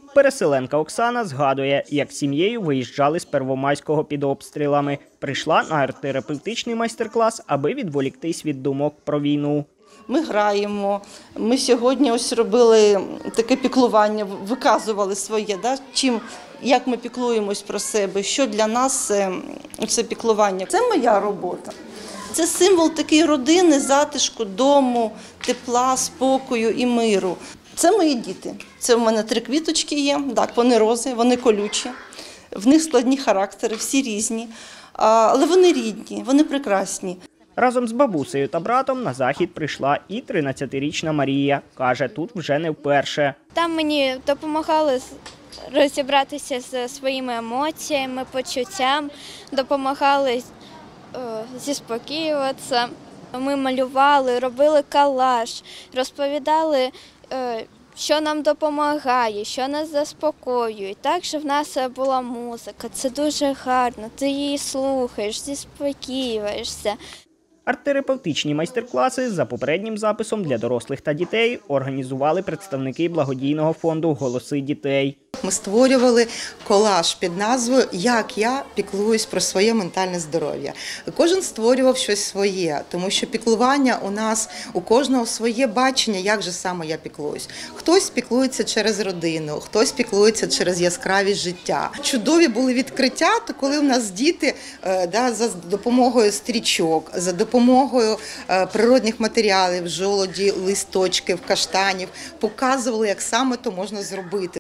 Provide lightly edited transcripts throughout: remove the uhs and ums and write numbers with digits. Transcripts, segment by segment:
Переселенка Оксана згадує, як сім'єю виїжджали з Первомайського під обстрілами. Прийшла на арт-терапевтичний майстер-клас, аби відволіктись від думок про війну. Ми граємо, ми сьогодні ось робили таке піклування, виказували своє, як ми піклуємось про себе, що для нас це піклування. Це моя робота. Це символ такої родини, затишку, дому, тепла, спокою і миру. Це мої діти. Це в мене 3 квіточки є, так, вони рози, вони колючі, в них складні характери, всі різні, але вони рідні, вони прекрасні. Разом з бабусею та братом на захід прийшла і 13-річна Марія. Каже, тут вже не вперше. Там мені допомагали розібратися зі своїми емоціями, почуттям, допомагали заспокоюватися. Ми малювали, робили колаж, розповідали, що нам допомагає, що нас заспокоює. Також в нас була музика, це дуже гарно, ти її слухаєш, заспокоюєшся. Арт-терапевтичні майстер-класи за попереднім записом для дорослих та дітей організували представники благодійного фонду «Голоси дітей». Ми створювали колаж під назвою «Як я піклуюсь про своє ментальне здоров'я». Кожен створював щось своє, тому що піклування у нас, у кожного своє бачення, як же саме я піклуюсь. Хтось піклується через родину, хтось піклується через яскравість життя. Чудові були відкриття, то коли у нас діти за допомогою стрічок, за допомогою природних матеріалів, жолоді, листочків, каштанів, показували, як саме то можна зробити.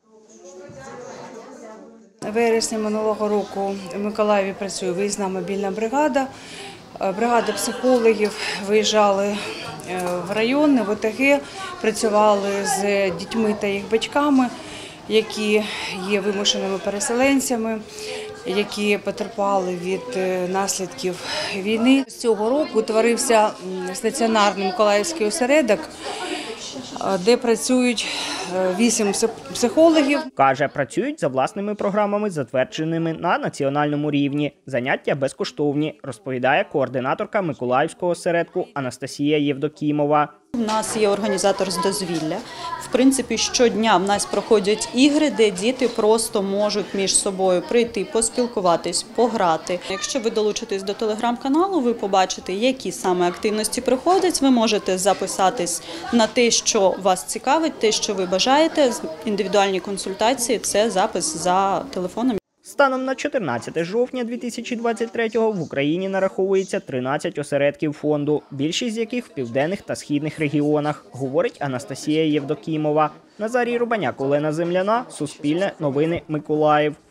У вересні минулого року в Миколаєві працює виїзна мобільна бригада. Бригада психологів виїжджали в райони, в ОТГ, працювали з дітьми та їх батьками, які є вимушеними переселенцями, які потерпали від наслідків війни. З цього року утворився стаціонарний миколаївський осередок, де працюють 8 психологів. Каже, працюють за власними програмами, затвердженими на національному рівні. Заняття безкоштовні, розповідає координаторка Миколаївського осередку Анастасія Євдокімова. У нас є організатор з дозвілля. В принципі, щодня в нас проходять ігри, де діти просто можуть між собою прийти, поспілкуватись, пограти. Якщо ви долучитесь до телеграм-каналу, ви побачите, які саме активності проходять. Ви можете записатись на те, що вас цікавить, те, що ви бажаєте. Індивідуальні консультації – це запис за телефоном. Станом на 14 жовтня 2023-го в Україні нараховується 13 осередків фонду, більшість з яких в південних та східних регіонах, говорить Анастасія Євдокімова. Назарій Рубаняк, Олена Земляна, Суспільне, Новини, Миколаїв.